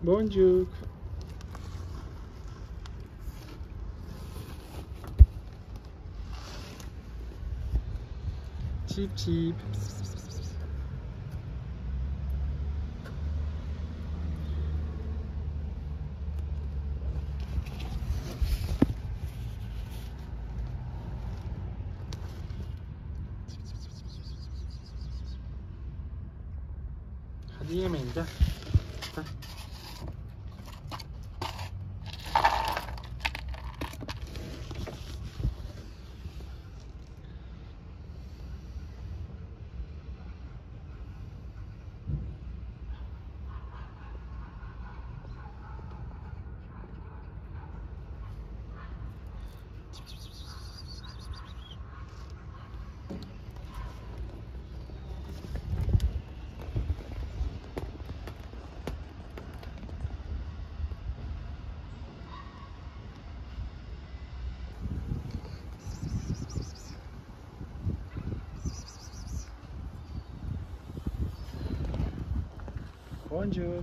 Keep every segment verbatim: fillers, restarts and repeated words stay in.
Boncuk. Çip çip. Hadi yemeyin gel. Heh. Boncuk.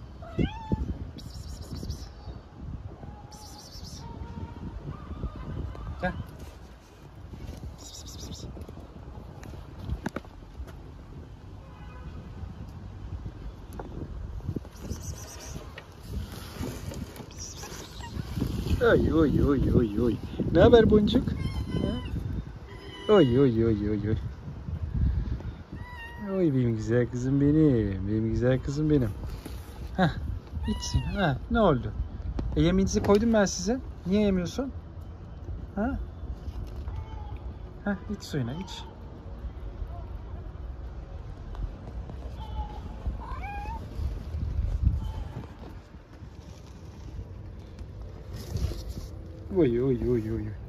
Gel. Oy oy oy oy oy. Ne haber Boncuk? Oy oy oy oy oy. Oy benim güzel kızım benim. Benim güzel kızım benim. Heh. İçsin. Ha, ne oldu? E, yemeğinizi koydum ben size. Niye yemiyorsun? Ha? Heh, iç suyuna iç. Oy oy oy oy.